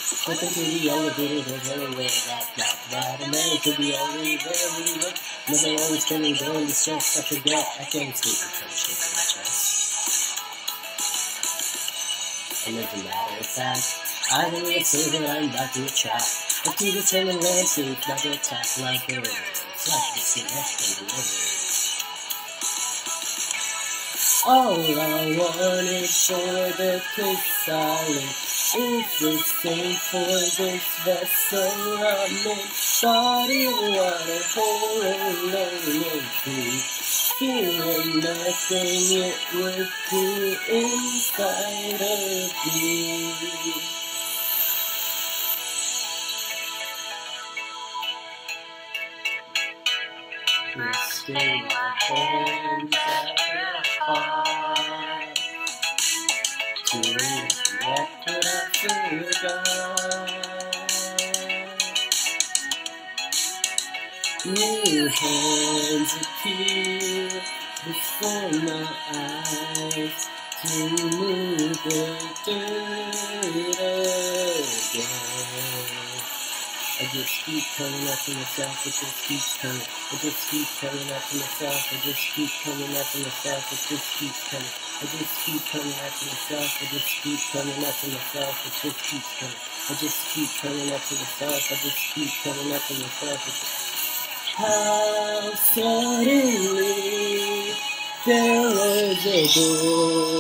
Flipping to the elevator, there's no way that a man could be already there when you look. Never always turning down the stress, I forget, I can't escape it from shaking my chest. And as a matter of fact, I don't really say that I'm about to attract a predetermined landscape, not to attack like a river. It's like disconnect and deliver. All I wanted for the place I live is the same for this vessel I'm in. Body of water, whole and lonely and free. Feeling nothing it would do inside of me. Resting my hands at your heart to let what I forgot. New hands appear before my eyes to move the dirt again. I just keep coming up to myself, it just keeps coming. I just keep coming up to myself, I just keep coming up to myself, it just keeps coming. I just keep coming up to myself, I just keep coming up to myself, it just keeps coming. I just keep coming up to myself, I just keep coming up to myself, it just... How suddenly there was a door